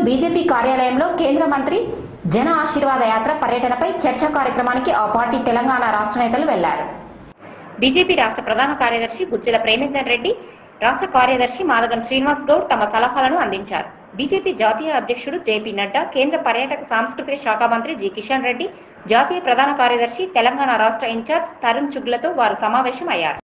BJP కార్యాలయంలో కేంద్ర మంత్రి జన ఆశీర్వాద యాత్ర పర్యటనపై చర్చా కార్యక్రమానికి ఆ పార్టీ తెలంగాణ రాష్ట్ర నేతలు వెళ్లారు. బీజేపీ రాష్ట్ర ప్రధాన కార్యదర్శి గుజ్జల ప్రేమేందర్ రెడ్డి, రాష్ట్ర కార్యదర్శి మాదగన్ శ్రీనివాస్ గౌడ్ తమ సలహాలను అందించారు. బీజేపీ జాతీయ అధ్యక్షుడు జేపీ నడ్డా, కేంద్ర పర్యాటక సాంస్కృతిక శాఖ మంత్రి జి కిషన్ రెడ్డి, జాతీయ ప్రధాన కార్యదర్శి తెలంగాణ రాష్ట్ర ఇన్ఛార్జ్ తరుణ్ చుగ్లతో వారు సమావేశం అయ్యారు.